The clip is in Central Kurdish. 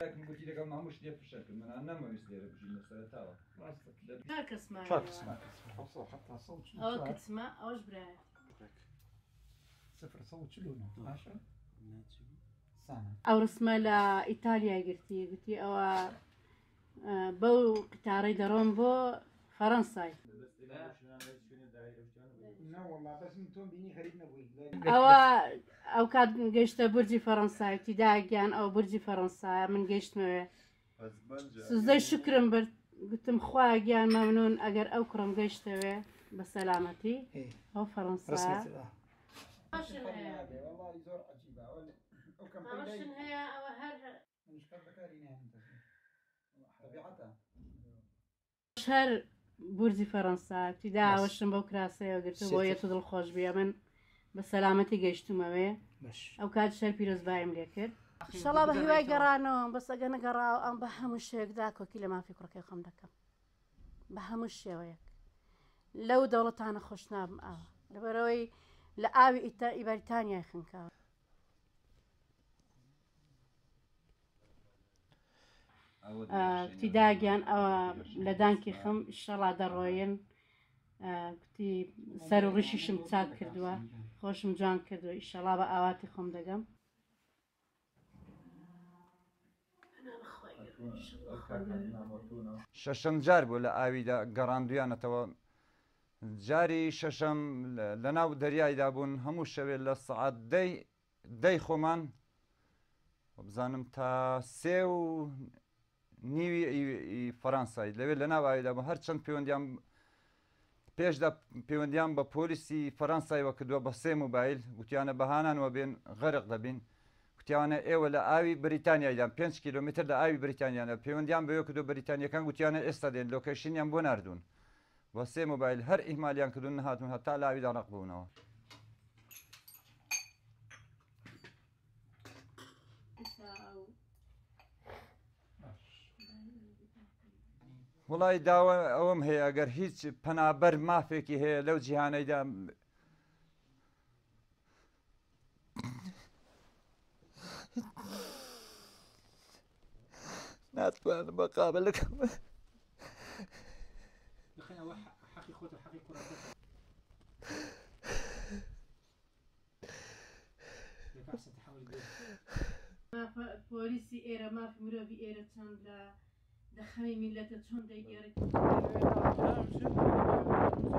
گوتی لەگەڵ هەموو شتێ فشەکرد منان نەمەویست لێرە بژین لە سەرەتاوە چوار قسمە حتى صوت ئەوە کچمە ئەوەش برایە 0.10 سنة ئەو ڕسمە لە ئیتالیا گرتی ئەوە بەو قتارەی دەڕۆم بۆ فەڕەنسای ئەوە ئەو کات گەیشتە بورجی فەڕەنسای تیداگیان ئەو بورجی فەڕەنسای من گەیشتمەوێ سوزدەی شکرم برد گوتم خوا گیان مەمنون ئەگەر ئەو کوڕم گەیشتەوێ بە سەلامەتی ئەو فەڕەنسا هەیە ئەوە هەر بورجی فەڕەنسا تیدا ئەوەشم بەو کراسەیە گرتو بۆ یەتە دڵخۆش بێ من بە سەلامەتی گەیشتمەوێ ئەو کات شەر پیرۆزبایم لێ کرد شەڵا بە هیوای گەڕانەوە بەس ئەگە نەگەڕاو ئەم بە هەموو شێکدا کۆکی لە مافی کوڕەکەی خەم دەکەم بە هەموو شێوەیەک لەو دەوڵەتانە خۆش نابم ئاوە لەبەرەوەی لە ئاوی ئیبەریتانیای خنکاوە تیداگیان ئەوە لە دانکی خم شەڵا دەڕۆین گوتی سەر و ڕیشیشم چاک کردووە خۆشم جوان کردووە ئیشەڵا بە ئاواتی خۆم دەگەم شەشەم جار بوو لە ئاویدا گەڕاندویانەتەوە جاری شەشەم لە ناو دەریایدا بوون هەموو شەوێت لە سەعات دەی خۆمان بزانم تا 3:30 فەڕەنسای لەوێت لە ناو ئاویدا بوو هەرچەند پەیوەندیان پێشدا پەیوەندیان بە پۆلیسی فەڕەنسایەوە کردووە بە 3 موبایل گوتیانە بەهانانەوە بێن غەرق دەبین گوتیانە ئێوە لە ئاوی بریتانیایدان 5 کیلۆمتر لە ئاوی بریتانیانە پەیوەندیان بەوە کردو بریتانیەکان گوتیانە ئێستا دێن لۆکەیشنیان بۆ ناردوون بە 3 موبایل هەر ئیهمالیان کردوون نەهاتون هەتا لە ئاویدا ڕق بوونەوە وڵای داوە ئەوەم هەیە ئەگەر هیچ پەنابەر مافێکی هەیە لەو جیهانەیدا ناتوانم بەقابلەکەم پۆلیسی ئێرە مافی مرۆڤی ئێرە چەند لە دەخەمی میلەتە چۆن دەیگەڕێت